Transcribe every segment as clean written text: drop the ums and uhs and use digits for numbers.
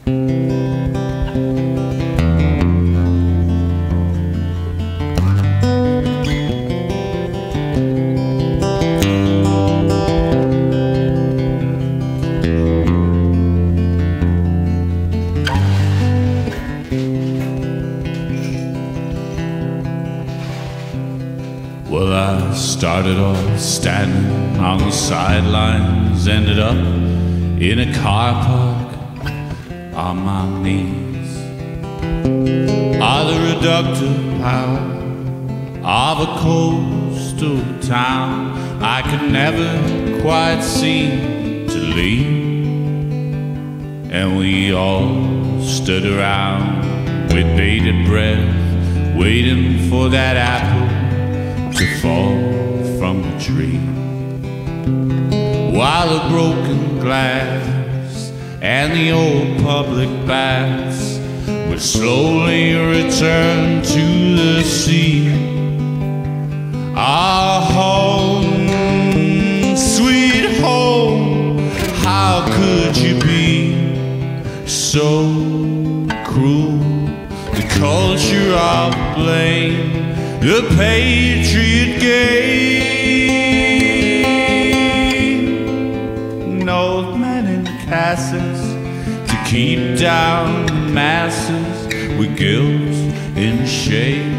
Well, I started off standing on the sidelines, ended up in a car park on my knees. Are the reductive power of a coastal town I could never quite seem to leave. And we all stood around with bated breath, waiting for that apple to fall from the tree, while the broken glass and the old public baths would slowly return to the sea. Our home, sweet home, how could you be so cruel? The culture of blame, the patriot game. An old man in cassocks to keep down the masses with guilt and shame.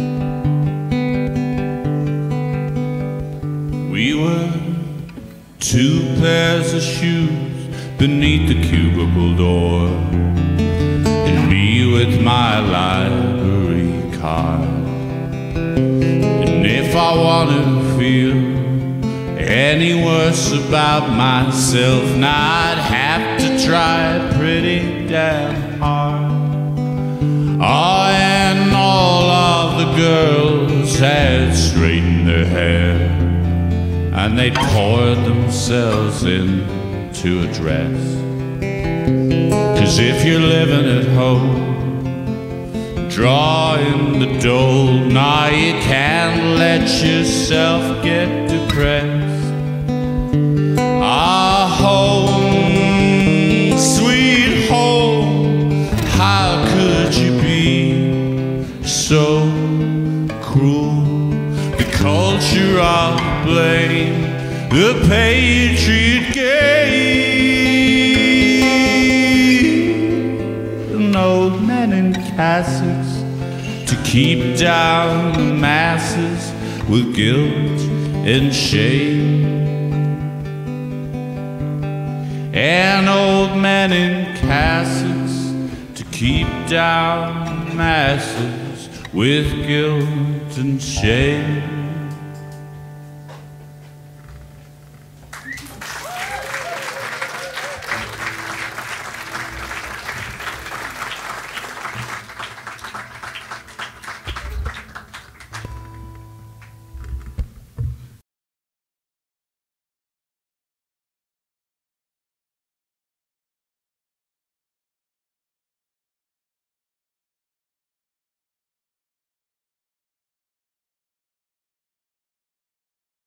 We were two pairs of shoes beneath the cubicle door, and me with my library card. And if I want to feel any worse about myself, now I'd have to try pretty damn hard. Oh, and all of the girls had straightened their hair, and they poured themselves into a dress. 'Cause if you're living at home, drawing the dole, now you can't let yourself get depressed. Our home, sweet home, how could you be so cruel? The culture of blame, the patriot game. An old man in cassocks to keep down the masses with guilt and shame. An old man in cassocks to keep down the masses with guilt and shame.